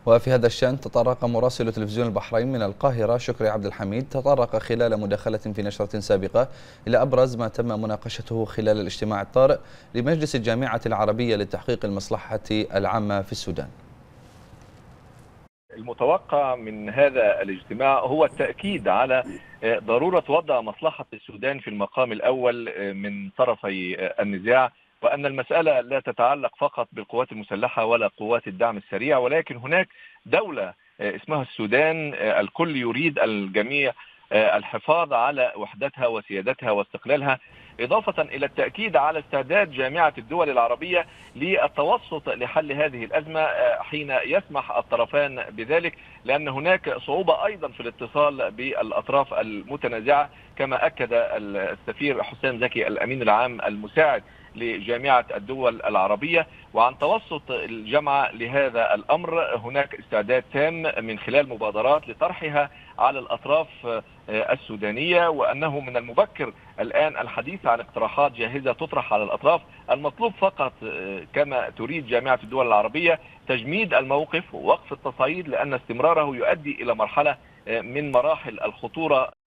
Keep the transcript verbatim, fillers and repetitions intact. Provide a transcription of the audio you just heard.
وفي هذا الشأن تطرق مراسل تلفزيون البحرين من القاهرة شكري عبد الحميد تطرق خلال مداخلة في نشرة سابقة إلى أبرز ما تم مناقشته خلال الاجتماع الطارئ لمجلس الجامعة العربية لتحقيق المصلحة العامة في السودان. المتوقع من هذا الاجتماع هو التأكيد على ضرورة وضع مصلحة السودان في المقام الأول من طرفي النزاع، وأن المسألة لا تتعلق فقط بالقوات المسلحة ولا قوات الدعم السريع، ولكن هناك دولة اسمها السودان الكل يريد الجميع الحفاظ على وحدتها وسيادتها واستقلالها، إضافة إلى التأكيد على استعداد جامعة الدول العربية للتوسط لحل هذه الأزمة حين يسمح الطرفان بذلك، لأن هناك صعوبة أيضا في الاتصال بالأطراف المتنازعة، كما أكد السفير حسام زكي الأمين العام المساعد لجامعة الدول العربية. وعن توسط الجامعة لهذا الأمر هناك استعداد تام من خلال مبادرات لطرحها على الأطراف السودانية، وأنه من المبكر الآن الحديث عن اقتراحات جاهزة تطرح على الأطراف. المطلوب فقط كما تريد جامعة الدول العربية تجميد الموقف ووقف التصعيد، لأن استمراره يؤدي إلى مرحلة من مراحل الخطورة